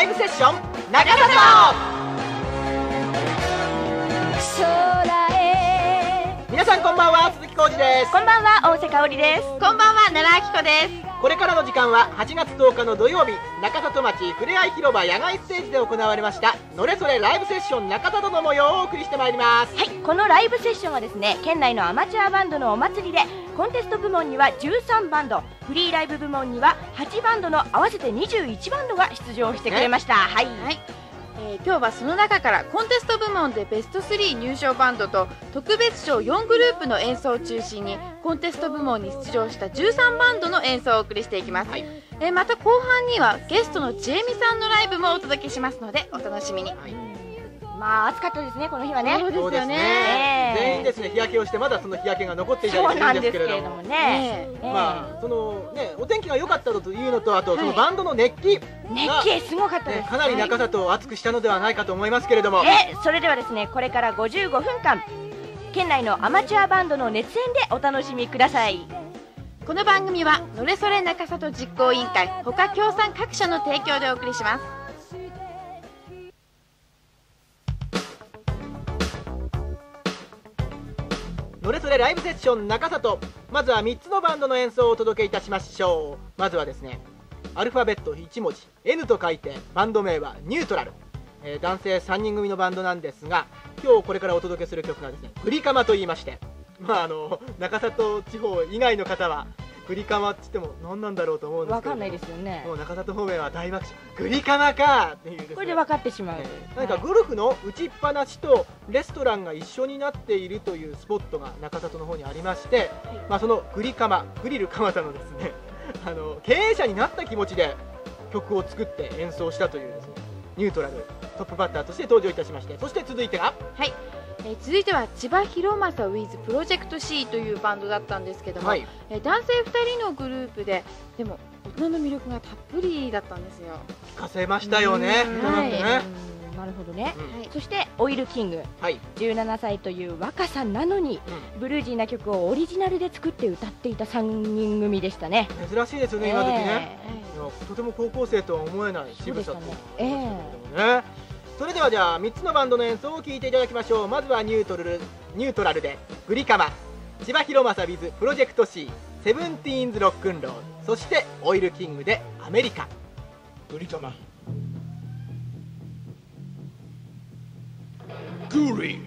ライブセッション中里。皆さんこんばんは、鈴木浩二です。 こんばんは、大瀬香織です。 こんばんは、奈良明子です。 これからの時間は8月10日の土曜日、中里町ふれあい広場野外ステージで行われましたのれそれライブセッション中里の模様をお送りしてまいります。 はい、このライブセッションはですね、県内のアマチュアバンドのお祭りで、コンテスト部門には13バンド、フリーライブ部門には8バンドの合わせて21バンドが出場してくれました。はい、 今日はその中からコンテスト部門でベスト3入賞バンドと特別賞4グループの演奏を中心にコンテスト部門に出場した13バンドの演奏をお送りしていきます。また後半にはゲストのちえみさんのライブもお届けしますのでお楽しみに。 まあ暑かったですね、この日はね。 そうですよね。 全員ですね、日焼けをしてまだその日焼けが残っていたりするんですけれどもね。 まあそのね、お天気が良かったというのと、あとそのバンドの熱気すごかったです。 かなり中里を熱くしたのではないかと思いますけれども、 それではですね、これから55分間県内のアマチュアバンドの熱演でお楽しみください。 この番組はのれそれ中里実行委員会他協賛各社の提供でお送りします。 のれそれライブセッション中里、まずは3つのバンドの演奏をお届けいたしましょう。まずはですね、アルファベット1文字 N と書いてバンド名はニュートラル、男性3人組のバンドなんですが、今日これからお届けする曲がですね、グリカマと言いまして、中里地方以外の方はグリカマって言っても何なんだろうと思うんですけど、 分かんないですよね。 もう中里方面は大爆笑、グリカマかっていうですね、 これで分かってしまう。 何かゴルフの打ちっぱなしとレストランが一緒になっているというスポットが中里の方にありまして、そのグリカマ、グリル蒲田のですね経営者になった気持ちで曲を作って演奏したというですね、ニュートラルトップバッターとして登場いたしまして、そして続いては続いては千葉博正 with プロジェクト C というバンドだったんですけども、男性2人のグループで、でも大人の魅力がたっぷりだったんですよ。 聞かせましたよね。 なるほどね。そしてオイルキング、17歳という若さなのにブルージーな曲をオリジナルで作って歌っていた3人組でしたね。 珍しいですよね、今時ね。とても高校生とは思えない渋さとね。それではじゃあ3つのバンドの演奏を聴いていただきましょう。まずはニュートラルでグリカマ、千葉博正 with プロジェクト C、セブンティーンズロックンロール、そしてオイルキングでアメリカ。グリカマ。 グリ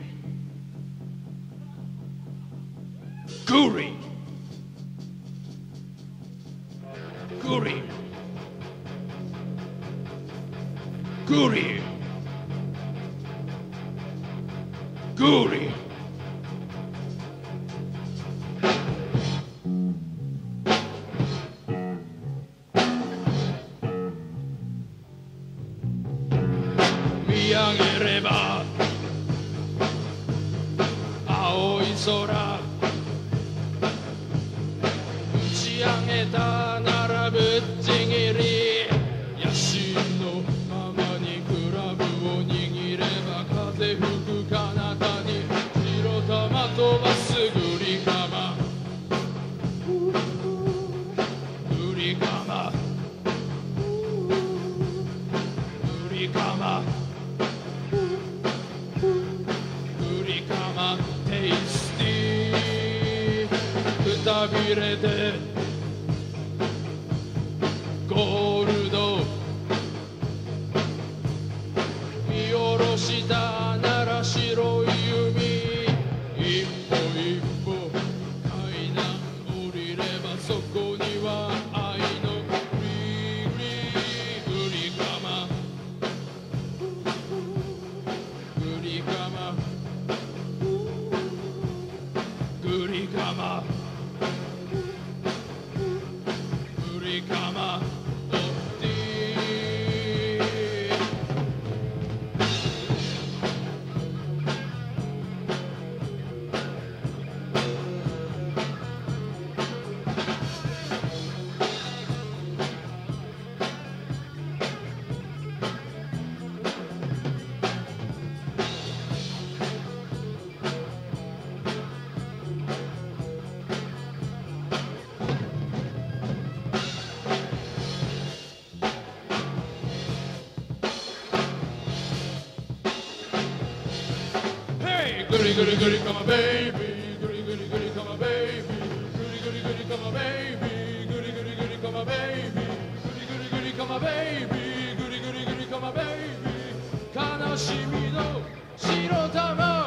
グリグリグリグリ見上げれば青い空、打ち上げたならぶっちぎり、野心のままにクラブを握れば風吹く彼方に白玉飛ばすグリカマ、グリカマ、グリカマ、グリカマ、テイスティー、くたびれてゴールド、見下ろしたなら白い海、一歩一歩階段降りればそこには愛のグリグリグリカマ、グリカマ、グリカマ、グリカマ、 リグリグリカマベイビーグリグリグリカマベイビーグリグリグリカマベイビーグリグリグリカマベイビーグリグリグリカマベイビーグリグリグリカマベイビー悲しみの白玉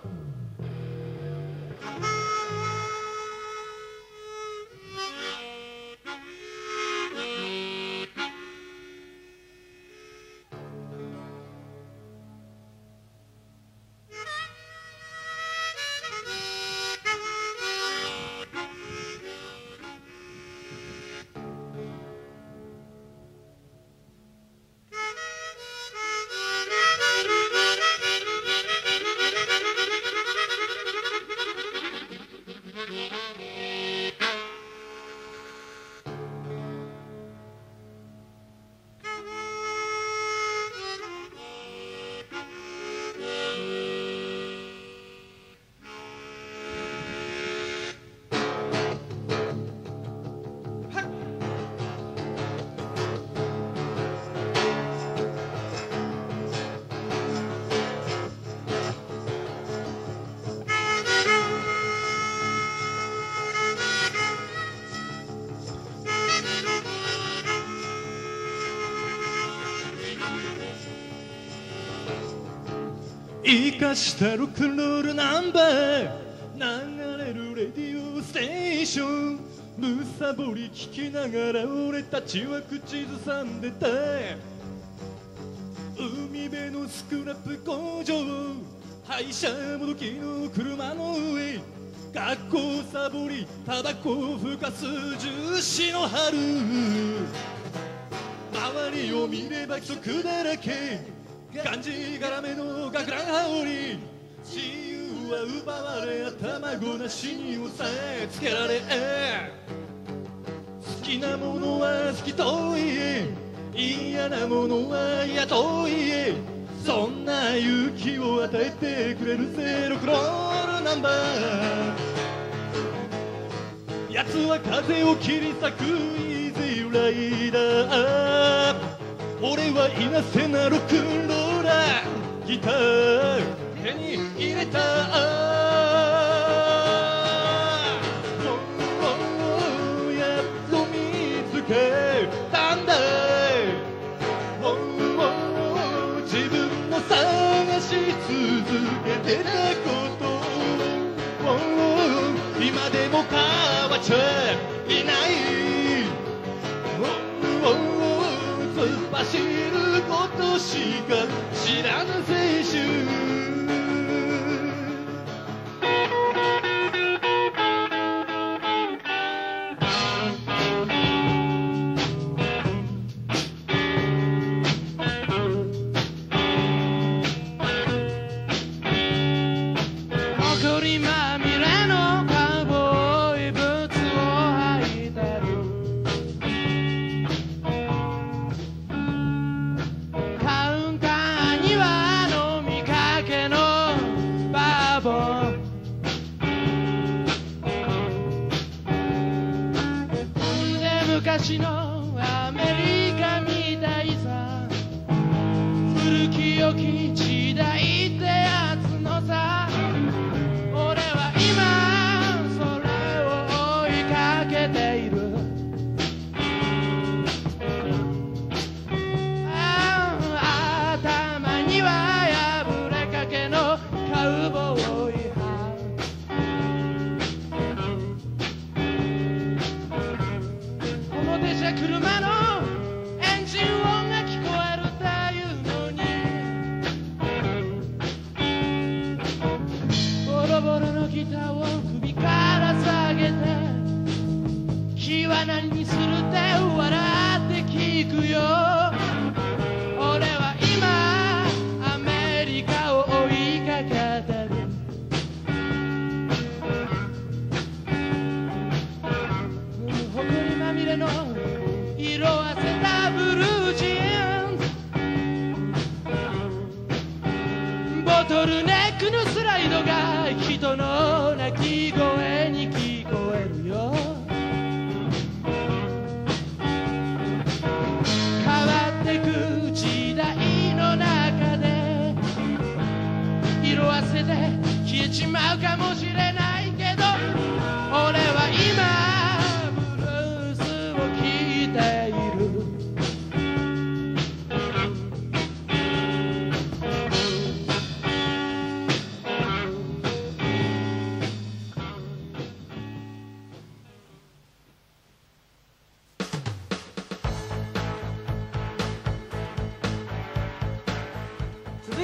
生かしたロックンロールナンバー流れるレディオステーションむさぼり聞きながら俺たちは口ずさんでた海辺のスクラップ工場廃車もどきの車の上学校サボりタバコふかす重視の春周りを見れば規則だらけがんじがらめの学ラン羽織自由は奪われ頭ごなしに押さえつけられ好きなものは好きと言え嫌なものは嫌と言えそんな勇気を与えてくれるゼロクロールナンバー奴は風を切り裂くイージーライダー俺はいなせなロックンローラーギター手に入れたやっと見つけたんだ自分の探し続けてたこと今でも変わっちゃいない突っ走ることしか知らぬ青春埃まみれのカウボーイブーツを履いてるカウンターには飲みかけのバーボンで昔のアメリカみたいさ古き良き時代ってやつのさ俺は今それを追いかけている頭には破れかけのカウボーイハッ表じゃ車のエンジン音が聞こえるっていうのにボロボロのギターを首から下げて気は何にするって笑って聞くよ俺は今アメリカを追いかけてる埃まみれの色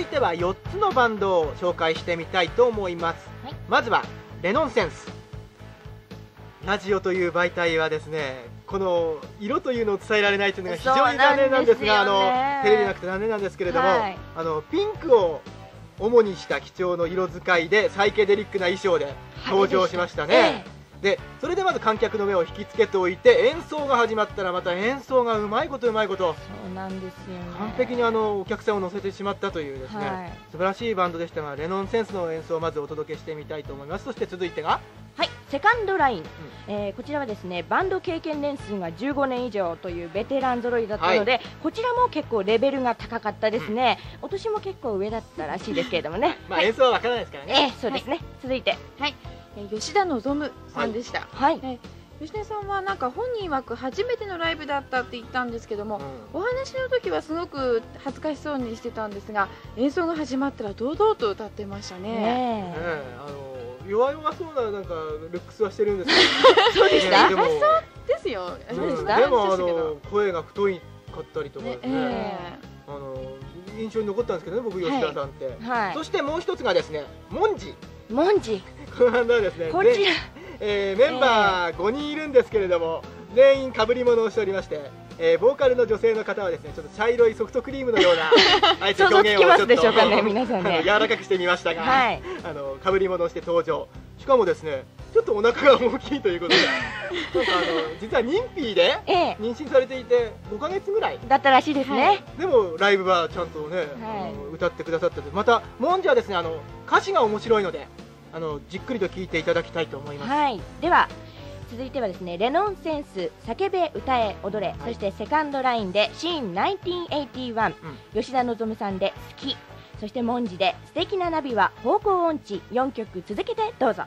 ては4つのバンドを紹介してみたいと思います、 はい、 まずはレノンセンス。ラジオという媒体はですね、この色というのを伝えられないというのが非常に残念なんですが、テレビなくて残念なんですけれども、 はい、 ピンクを主にした基調の色使いでサイケデリックな衣装で登場しましたね。でそれでまず観客の目を引きつけておいて、演奏が始まったらまた演奏がうまいことそうなんですよね、 完璧にお客さんを乗せてしまったというですね、はい、素晴らしいバンドでしたが、レノンセンスの演奏をまずお届けしてみたいと思います。そして続いてがセカンドライン、こちらはですねバンド経験年数が15年以上というベテラン揃いだったので、こちらも結構レベルが高かったですね、お年も結構上だったらしいですけれどもね演奏はわからないですからね、 そうですね、続いて吉田望さんでした。吉田さんはなんか本人曰く初めてのライブだったって言ったんですけども、お話の時はすごく恥ずかしそうにしてたんですが、演奏が始まったら堂々と歌ってましたね。 弱々そうななんかルックスはしてるんですけど、 そうでした。そうですよ。 でも声が太いかったりとかですね、印象に残ったんですけどね、僕吉田さんって。そしてもう一つがですね、モンジ。このバンドはですね、 こちらメンバー5人いるんですけれども、全員被り物をしておりまして、ボーカルの女性の方はですね、ちょっと茶色いソフトクリームのようなあえて表現をちょっと柔らかくしてみましたが、被り物をして登場。しかもですね、ちょっとお腹が大きいということでなんか実は妊婦で妊娠されていて5ヶ月ぐらいだったらしいですね。 でもライブはちゃんとね歌ってくださってて、またモンジはですね歌詞が面白いのでじっくりと聴いていただきたいと思います。 では続いてはですね、レノンセンス叫べ歌え踊れ、そしてセカンドラインでシーン1981、吉田望さんで好き、そしてモンジで素敵なナビは方向音痴、4曲続けてどうぞ。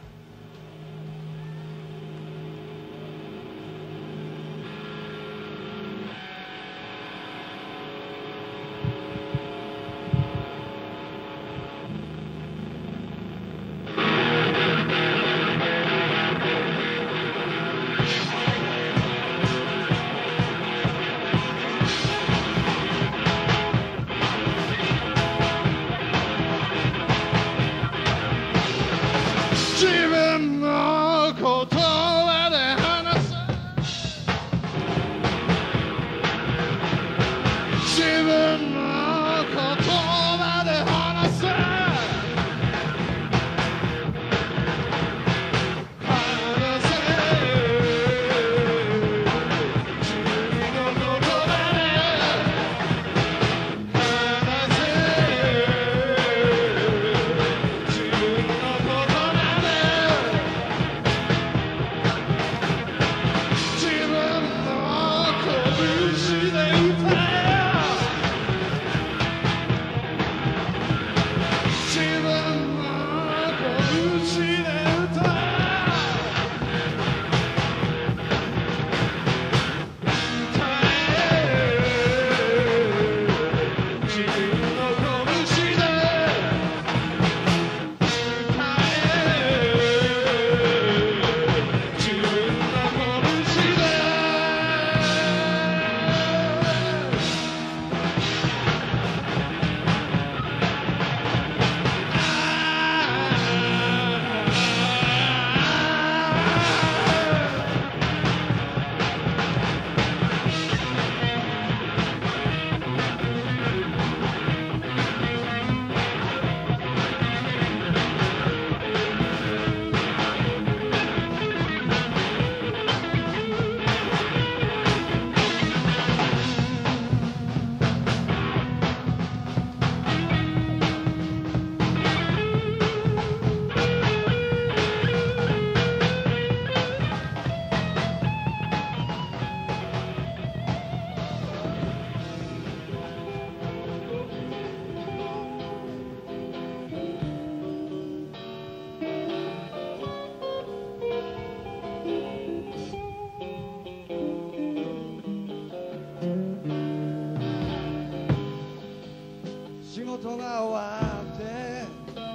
事が終わって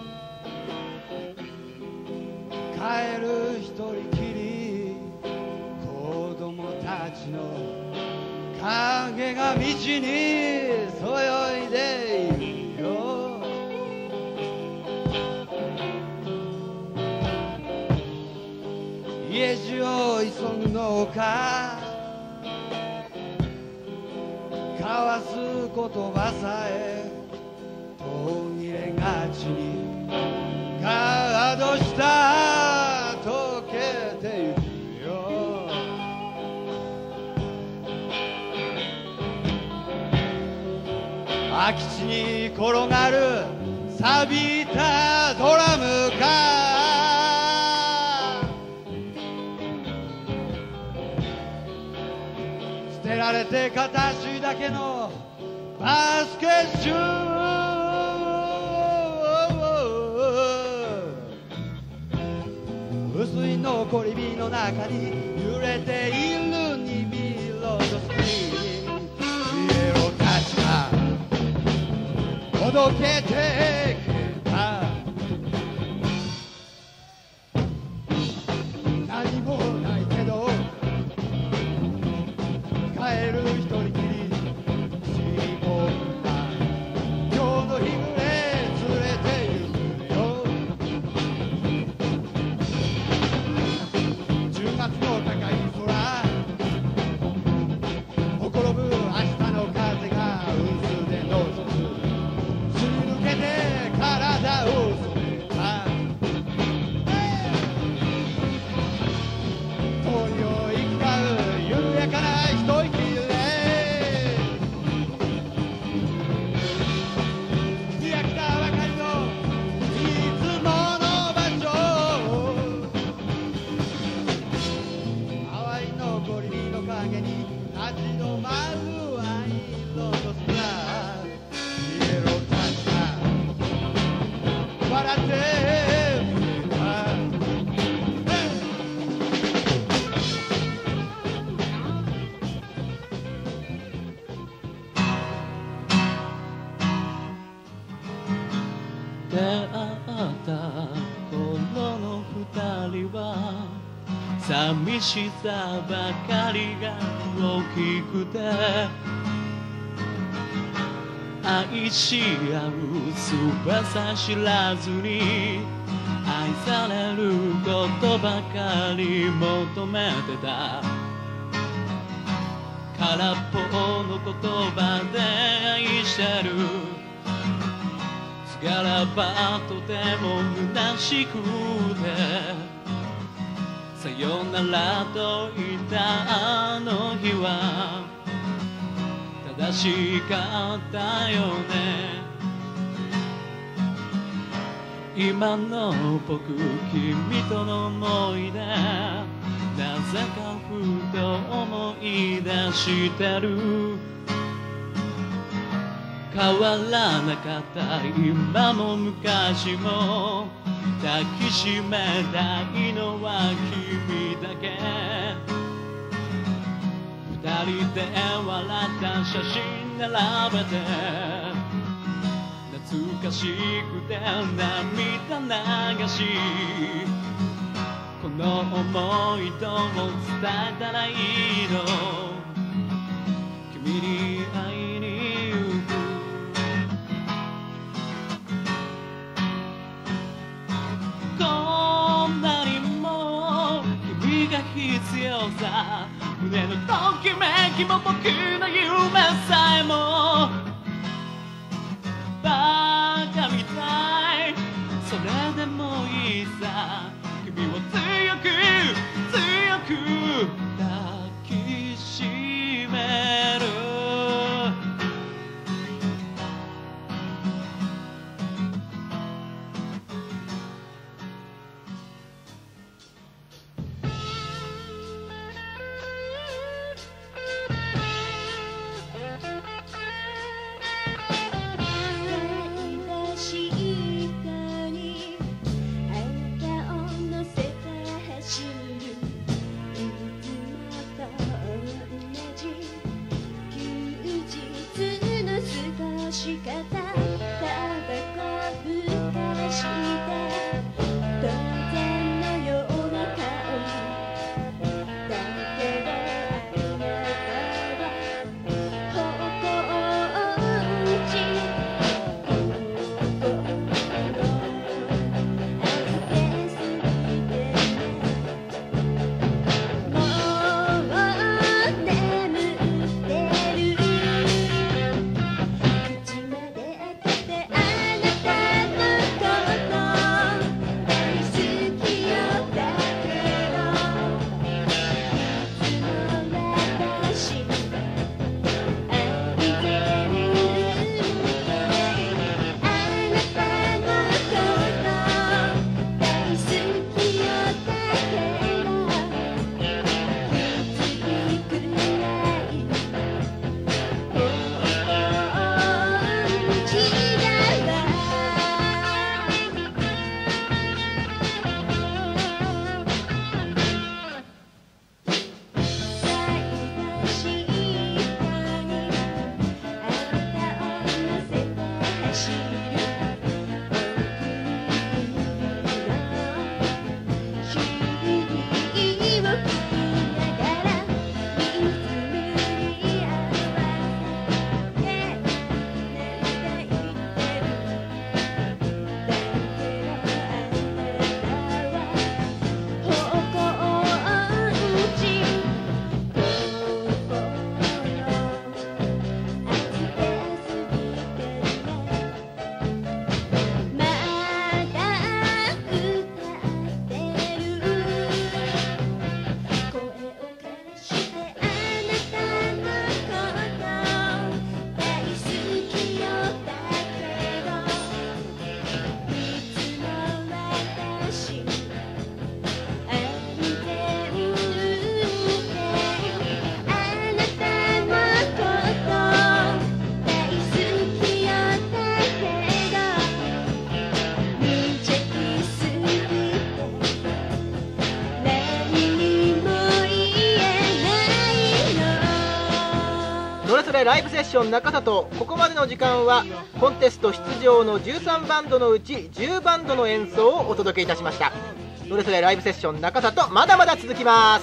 帰る一人きり、子供たちの影が道にそよいでいるよ。 を急ぐのか交わす言葉さえ途切れがちにガードした溶けてゆくよ空き地に転がる錆びたドラムか捨てられて形だけのバスケシュー薄い残り火の中に揺れているに見ろとスクリーンピエロたちが届けてくれた何もないけど帰る一人きりしみ込んだ今日の日暮れ連れて行くよ10月の高い空ほころぶ明日の風が薄手のシャツすり抜けて体を染めた通りを行き交う緩やかな一息で開きたばかりのいつもの場所淡い残り火の影に立ち止まる愛のとすらイエローたちが笑ってくれた出会った頃の二人は寂しさばかりが大きくて愛し合う翼知らずに愛されることばかり求めてた空っぽの言葉で愛してるがらばとても虚しくてさよならと言ったあの日は正しかったよね今の僕君との思い出なぜかふと思い出してる変わらなかった今も昔も抱きしめたいのは君だけ二人で笑った写真並べて懐かしくて涙流しこの思いどう伝えたらいいの君に会いに必要さ胸のときめきも僕の夢さえもバカみたいそれでもいいさ君を強く強く抱きしめるれライブセッション中里、ここまでの時間はコンテスト出場の13バンドのうち10バンドの演奏をお届けいたしました。それぞれライブセッション中里、まだまだ続きます。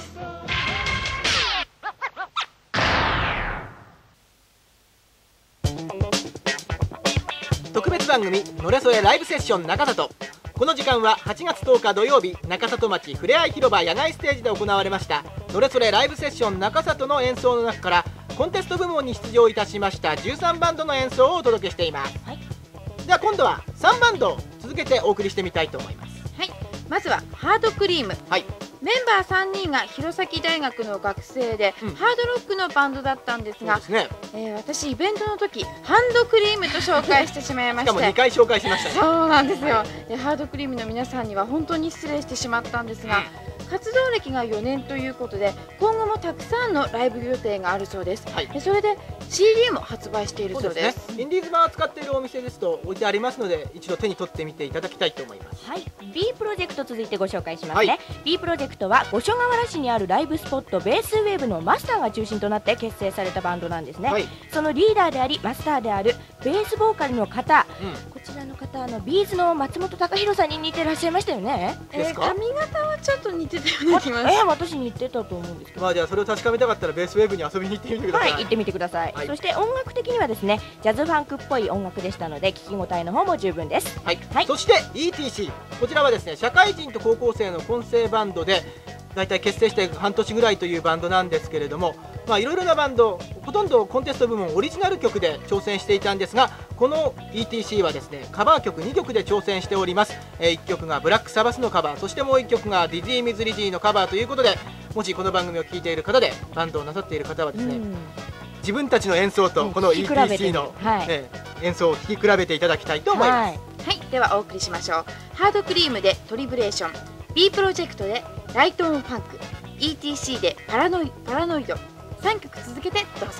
特別番組のれそれライブセッション中里、この時間は8月10日土曜日、中里町ふれあい広場野外ステージで行われましたのれそれライブセッション中里の演奏の中からコンテスト部門に出場いたしました13バンドの演奏をお届けしています。では今度は3バンド続けてお送りしてみたいと思います。 はい、まずはハードクリーム。 はい、 メンバー3人が弘前大学の学生で、ハードロックのバンドだったんですが、私イベントの時ハンドクリームと紹介してしまいまして、 しかも2回紹介しましたね。 そうなんですよ。でハードクリームの皆さんには本当に失礼してしまったんですが、活動歴が4年ということで今後もたくさんのライブ予定があるそうです。でそれで CD も発売しているそうです。 インディーズ版を扱っているお店ですと置いてありますので、一度手に取ってみていただきたいと思います。 はい、B プロジェクト続いてご紹介しますね。B プロジェクトは五所川原市にあるライブスポットベースウェーブのマスターが中心となって結成されたバンドなんですね。そのリーダーでありマスターであるベースボーカルの方、こちらの方ビーズの松本隆弘さんに似てらっしゃいましたよね。 髪型はちょっと似てたような気がします。 私に似てたと思うんですけど、 まあじゃあそれを確かめたかったらベースウェーブに遊びに行ってみてください。 はい、行ってみてください。そして音楽的にはですね、ジャズファンクっぽい音楽でしたので聞き応えの方も十分です。 そして ETC、 こちらはですね社会人と高校生の混成バンドでだいたい結成して半年ぐらいというバンドなんですけれども、いろいろなバンド、ほとんどコンテスト部門オリジナル曲で挑戦していたんですが、この ETC はですねカバー曲2曲で挑戦しております。1曲がブラックサバスのカバー、そしてもう1曲がディズィー・ミズ・リジーのカバーということで、もしこの番組を聴いている方でバンドをなさっている方はですね、自分たちの演奏とこの ETC の演奏を聴き比べていただきたいと思います。 はい、ではお送りしましょう。ハードクリームでトリブレーション、 B プロジェクトでライトオンファンク、 ETC でパラノイド、3曲続けてどうぞ。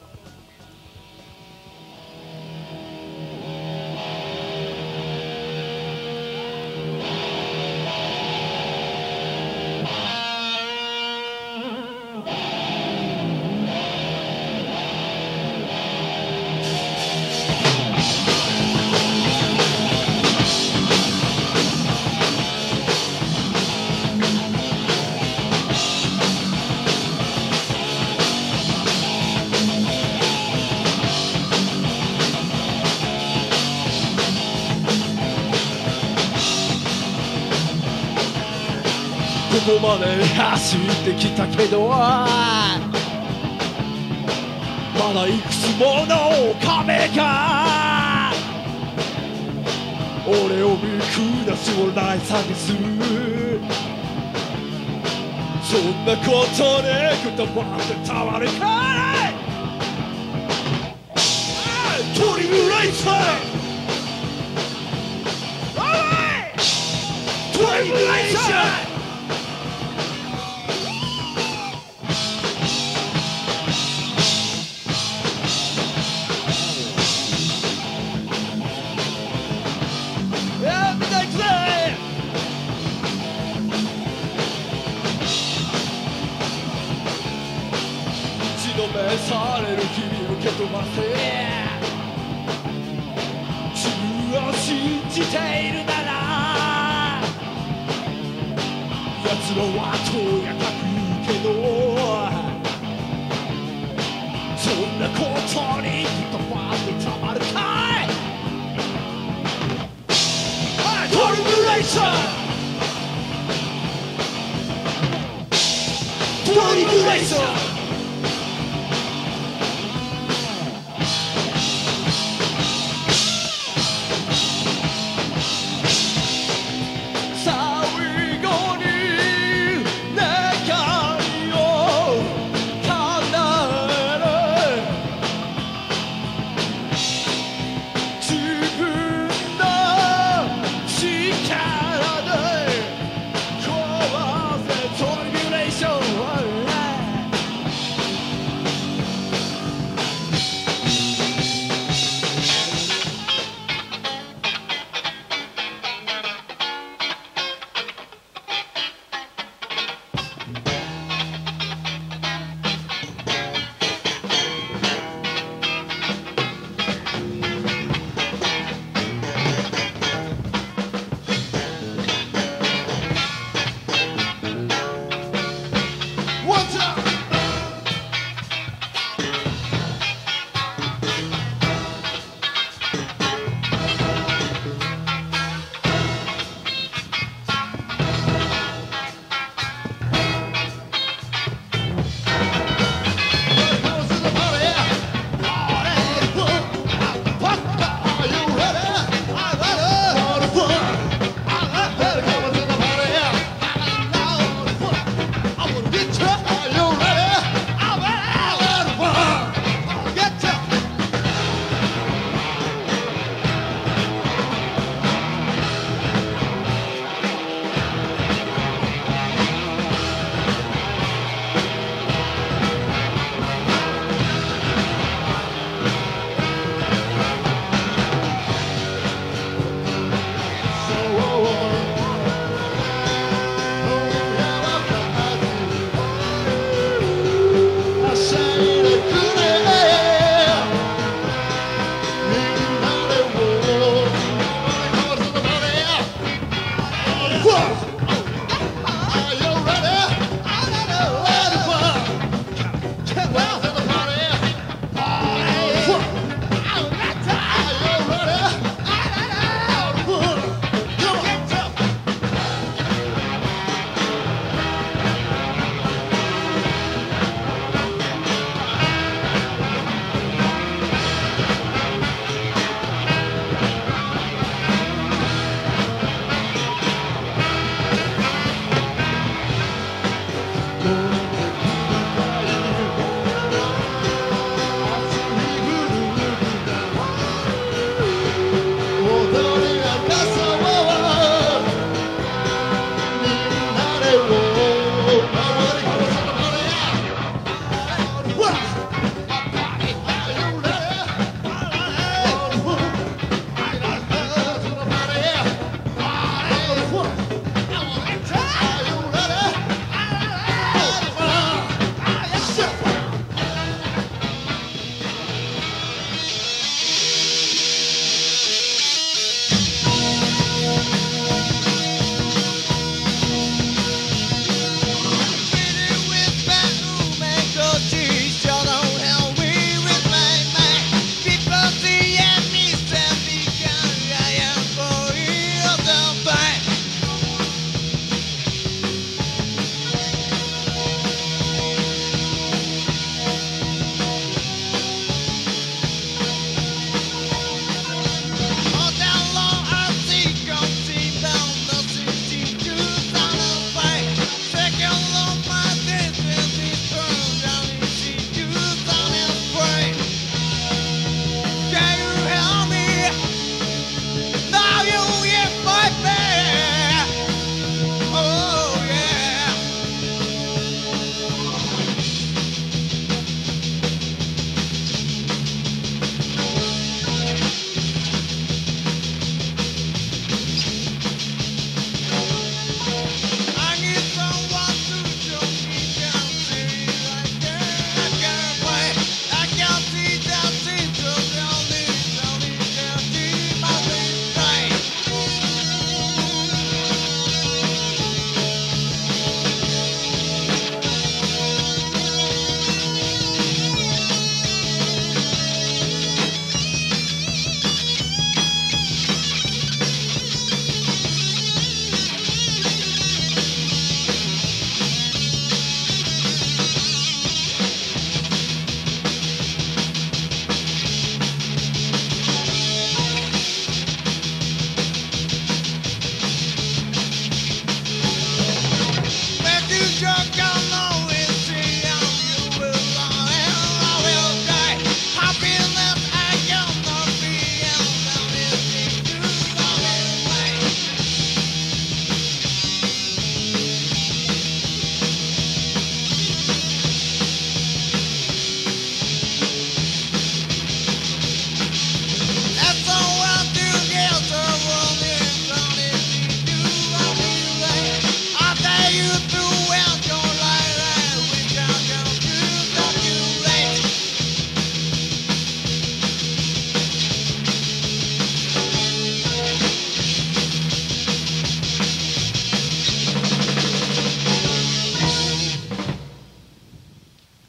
ここまで走ってきたけど、まだいくつもの壁が俺を見下すをないさにする。そんなことでくたばってたまるかい。トリブレーション、トリブレーション、される君を蹴飛ばせ。自分を信じているなら奴らはとやかく言うけど、そんなことに言葉ってたまるかい。トリブレーション、トリブレーション、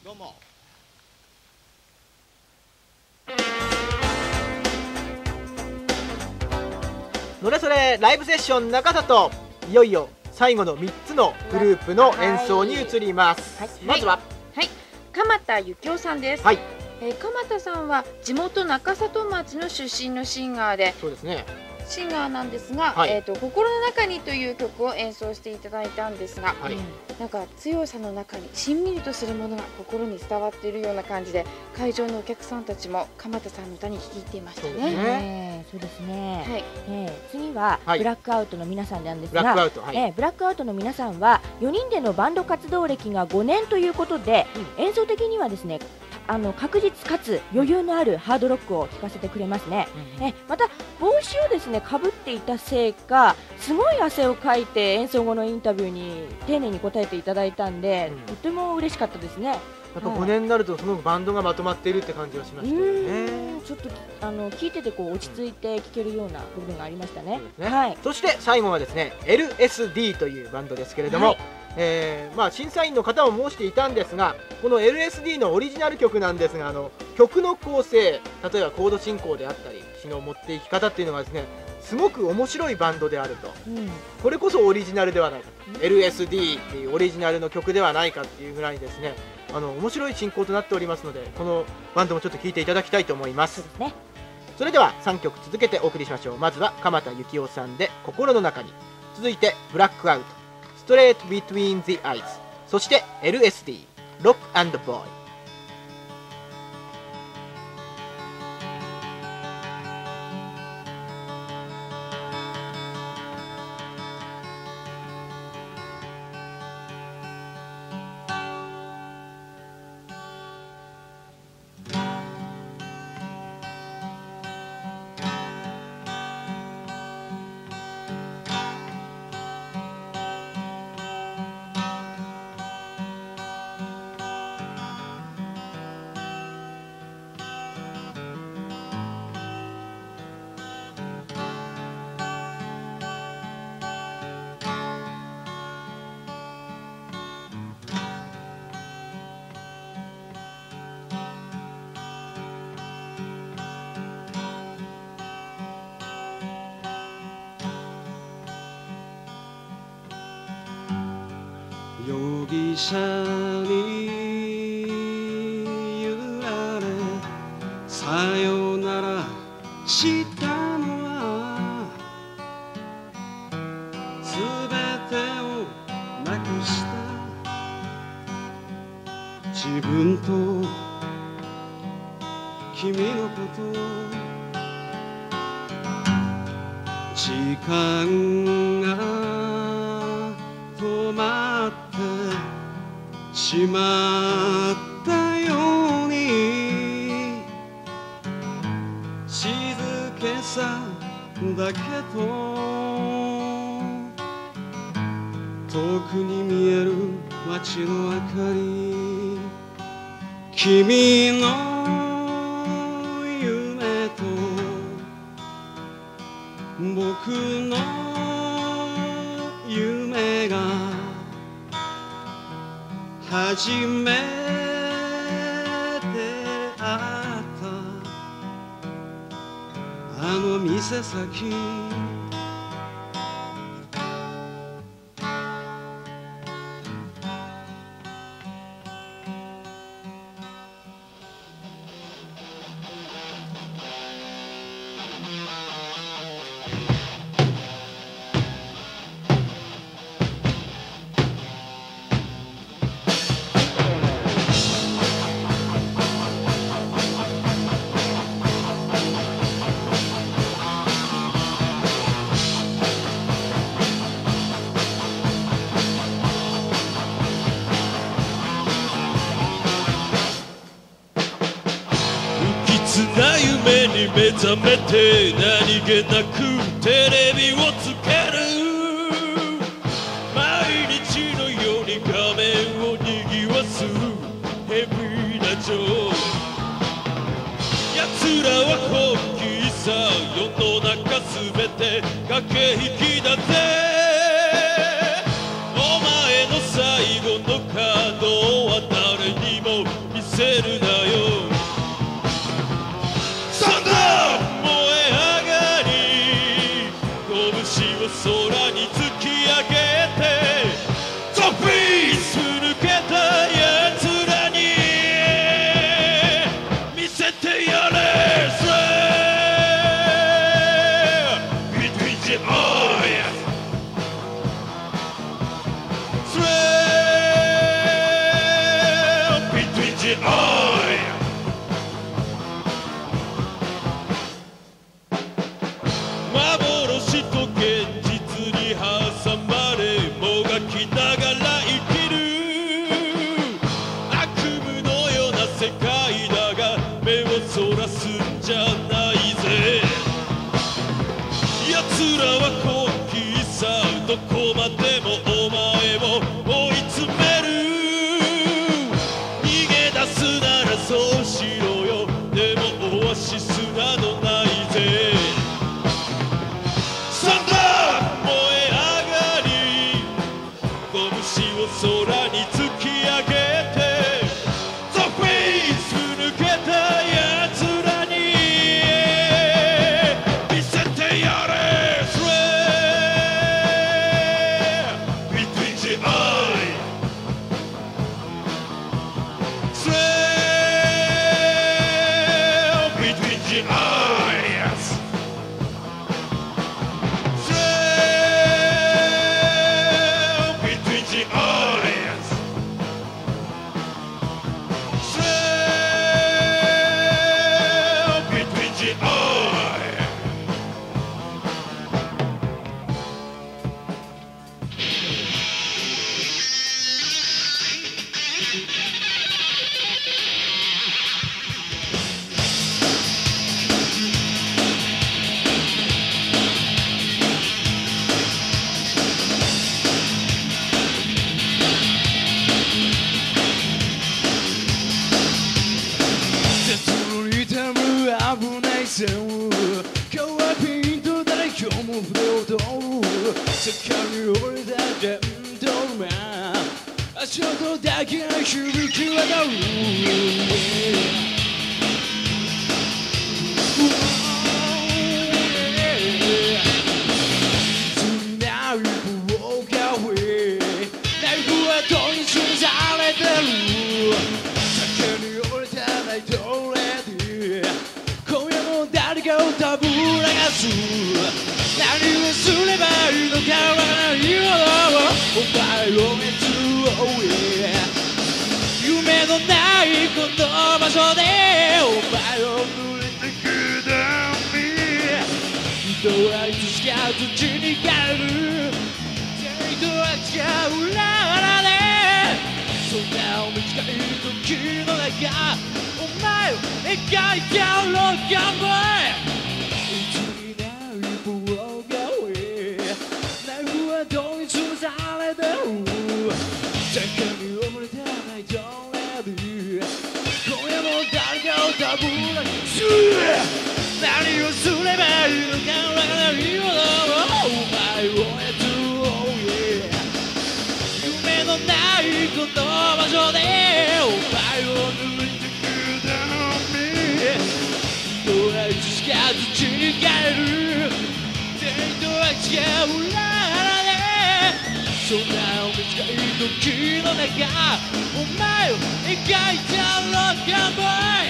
どうも。 のれそれライブセッション中里、いよいよ最後の3つのグループの演奏に移ります、 はいまずは、 はい、鎌田幸雄さんです。 はい、 鎌田さんは地元中里町の出身のシンガーで、 そうですね、 シンガーなんですが、 はい心の中にという曲を演奏していただいたんですが、 はいなんか強さの中にしんみりとするものが心に伝わっているような感じで、会場のお客さんたちも鎌田さんの歌に聴いていましたそうですね。 ねそうですね、 はい、 次ははいブラックアウトの皆さんなんですブラックアが、 ウト、はいブラックアウトの皆さんは4人でのバンド活動歴が5年ということで、演奏的にはですね確実かつ余裕のあるハードロックを聴かせてくれますね。また帽子をですねかぶっていたせいか、すごい汗をかいて演奏後のインタビューに丁寧に答えていただいたんで、とても嬉しかったですね。 やっぱ5年になるとすごくバンドがまとまっているって感じがしましたよね。 ちょっと聞いててこう落ち着いて聴けるような部分がありましたね。 そうですね、 はい、 そして最後はですね LSD というバンドですけれども、審査員の方も申していたんですが、この LSD のオリジナル曲なんですが、曲の構成、例えばコード進行であったり詩の持っていき方っていうのがですねすごく面白いバンドであると、これこそオリジナルではないか、LSD っていうオリジナルの曲ではないかっていうぐらいですね面白い進行となっておりますので、このバンドもちょっと聴いていただきたいと思います。 そうですね。 それでは3曲続けてお送りしましょう。まずは鎌田幸雄さんで心の中に、続いてブラックアウト、ストレートビトゥイン the eyes、 そして LSD ロック&ボーイ。 容疑者に揺られさよならしたのは、すべてをなくした自分と君のことを、時間が止まってしまったように、静けさだけど遠くに見える街の明かり、君の夢と僕の夢が初めて会ったあの店先、 な夢に目覚めて何気なくテレビをつける、毎日のように画面を賑わすヘビーな情、奴らは本気さ、世の中すべて駆け引きだぜ、お前の最後のカードは誰にもせるなよ。サンダー燃え上がり拳を空に突き上げてゾンビす抜けたやつらに見せてやれ。Between the eyes Between the eyes幻と現実に挟まれもがきながら生きる悪夢のような世界だが目をそらすんじゃないぜ。奴らは根気さどこまでもお前を追い詰める。逃げ出すならそうしろよ。でもオアシスなどないぜ。サンダー燃え上がり拳を空に突き上げてザ・フェイス抜けたやつらに見せてやれ。Between the eyes Between the eyes Between the eyes Between the eyes 絶望に痛む危ない線を今日はピンと誰今日も筆を通る坂に折れたジェントルマン足音だけが響き渡るナイフを買えナイフはどうにつされてる酒に折れたナイトレディ今夜も誰かをたぶらかす何をすればいいのかわからないほどお前を熱を夢のないこの場所でお前を濡れてくだみ人はいつしか土に帰る人は違う裏腹でそんな短い時の中お前を描いたロックアンボーイいつにナイフを買えナイフはどうにつされてる坂に溺れたナイトレディ今夜も誰かをたぶらかす何をすればいいのかわからないほどお前をやつ夢のないこの場所でお前を抜いてくだみ人はいつしか土に帰る手とは違う裏腹でそんな短い時の中お前を描いたロックアンボーイ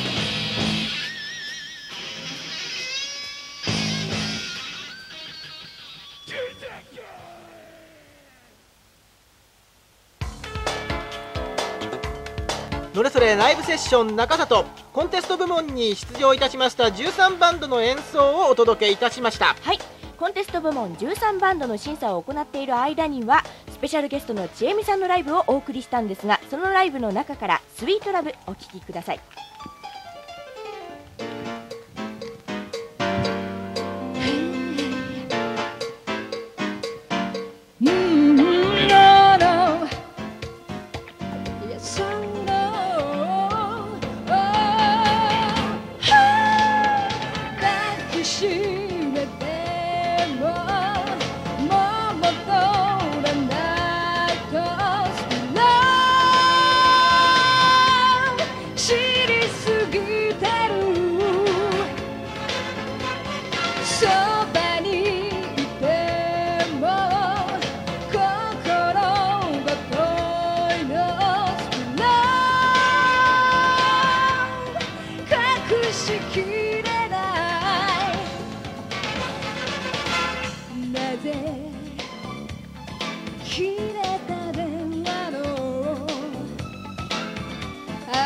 それぞれライブセッション中里コンテスト部門に出場いたしました13バンドの演奏をお届けいたしました。 はい、コンテスト部門13バンドの審査を行っている間にはスペシャルゲストのちえみさんのライブをお送りしたんですが、そのライブの中からスイートラブお聴きください。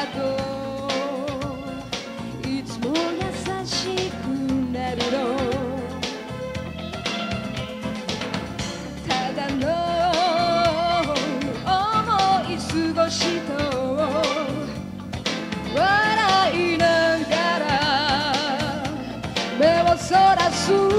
といつも優しくなるのただの思い過ごしと笑いながら目をそらす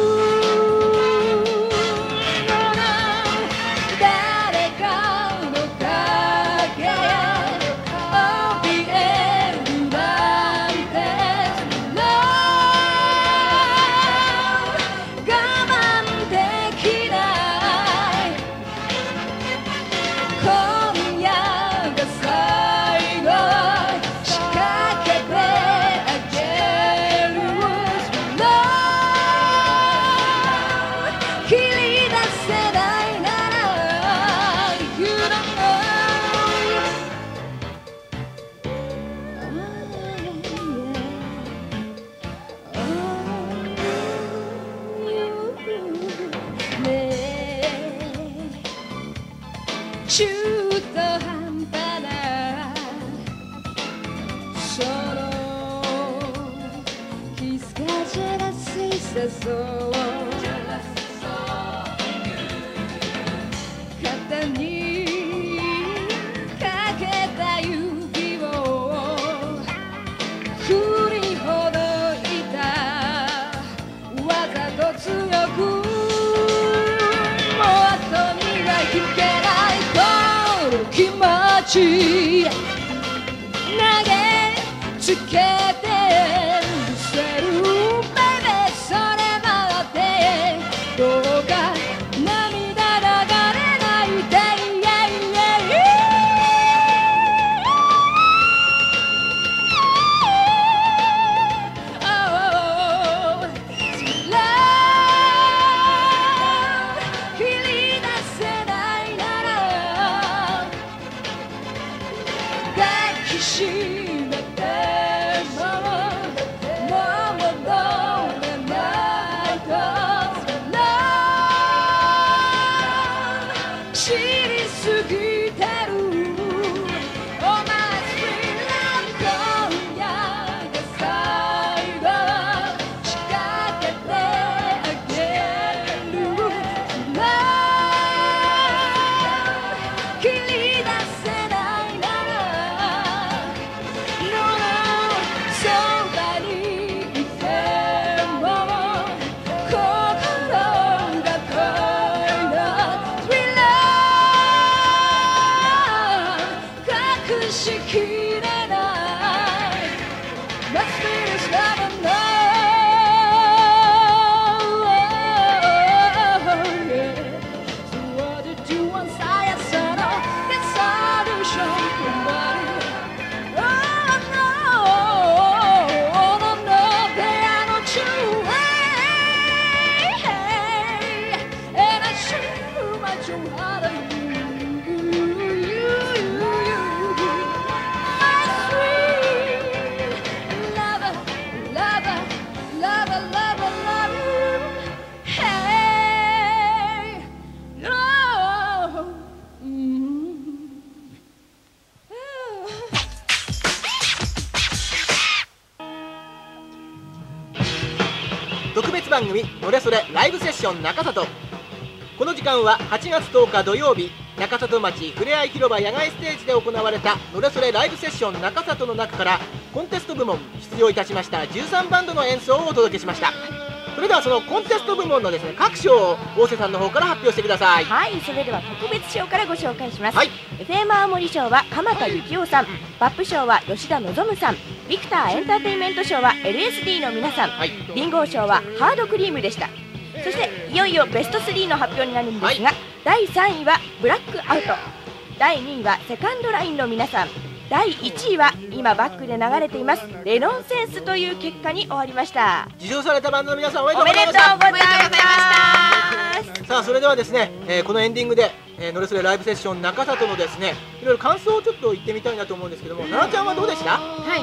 中途半端なそのキスがジェラシーさそう肩にかけた指を振りほどいたわざと強くもっとには引け気持ち投げつけてみせる Baby それ待ってどうか涙流れないで切り出せないなら抱きしめてももう戻れないと知りすぎてる Oh my sweet love 今夜が最後仕掛けてあげる Love 切り出せないならそばにいても心が恋の Sweet love 隠しきれない My spirit is never know So what did you want I said oh the solution Oh no, they are not true. Hey, and I shoot much harder. My sweet lover, lover, lover, lover, lover. Hey, no. 特別番組「のれそれライブセッション中里」。この時間は8月10日土曜日、中里町ふれあい広場野外ステージで行われたのれそれライブセッション中里の中からコンテスト部門出場いたしました13バンドの演奏をお届けしました。それではそのコンテスト部門のですね各賞を大瀬さんの方から発表してください。 はい、それでは特別賞からご紹介します。 はい、 FM 青森賞は鎌田幸雄さん、バップ賞は吉田望さん、ビクターエンターテインメント賞は LSD の皆さん、 はい、 リンゴ賞はハードクリームでした。そしていよいよベスト3の発表になるんですが、第3位はブラックアウト、第2位はセカンドラインの皆さん、第1位は今バックで流れていますレノンセンスという結果に終わりました。 受賞されたバンドの皆さんおめでとおめでとううございました。 ございます。 さあそれではですね、このエンディングで、のれそれライブセッション中里のですねいろいろ感想をちょっと言ってみたいなと思うんですけども、奈々ちゃんはどうでした？ はい、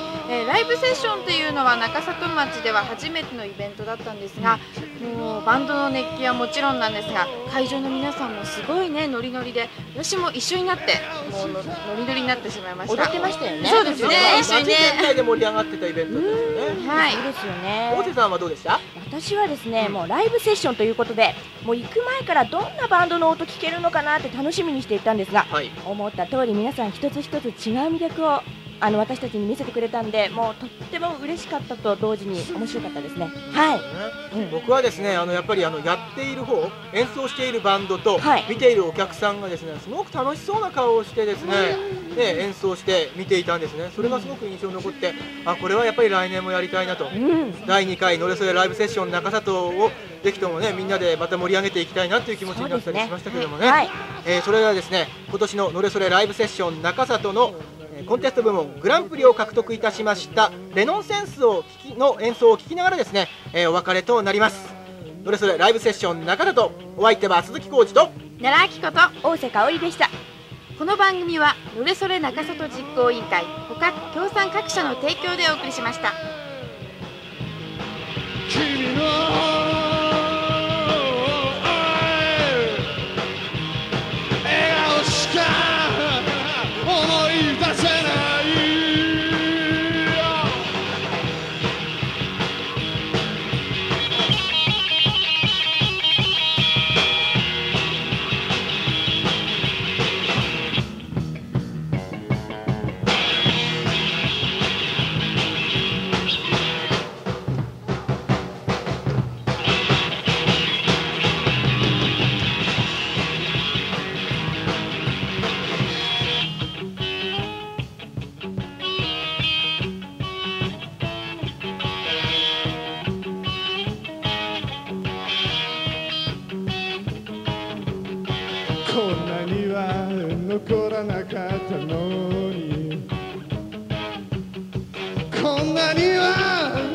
ライブセッションというのは中里町では初めてのイベントだったんですが、もうバンドの熱気はもちろんなんですが、会場の皆さんもすごいねノリノリで、私も一緒になってもうノリノリになってしまいました。 踊ってましたよね。 そうですね、一緒街にね。 全体で盛り上がってたイベントですよね。 はいいいですよね。 大瀬さんはどうでした？ 私はですね、もうライブセッションということで、もう行く前からどんなバンドの音聞けるのかなって楽しみにしていたんですが、 はい。 思った通り皆さん一つ一つ違う魅力を私たちに見せてくれたんで、もうとっても嬉しかったと同時に面白かったですね。はい。 僕はですねやっぱりやっている方、演奏しているバンドと、 はい見ているお客さんがですねすごく楽しそうな顔をしてですね、演奏して見ていたんですね。それがすごく印象に残って、これはやっぱり来年もやりたいなと、第2回のれそれライブセッション中里をぜひともねみんなでまた盛り上げていきたいなという気持ちになったりしましたけどもね。 はい。 それではですね今年ののれそれライブセッション中里のコンテスト部門グランプリを獲得いたしましたレノンセンスの演奏を聴きながらですね、お別れとなります。のれそれライブセッション中里、お相手は鈴木浩二と奈良明子と大瀬香織でした。 この番組はのれそれ中里実行委員会他協賛各社の提供でお送りしました。 君の笑顔しか思い出せないこんなには残らなかったのに、こんなには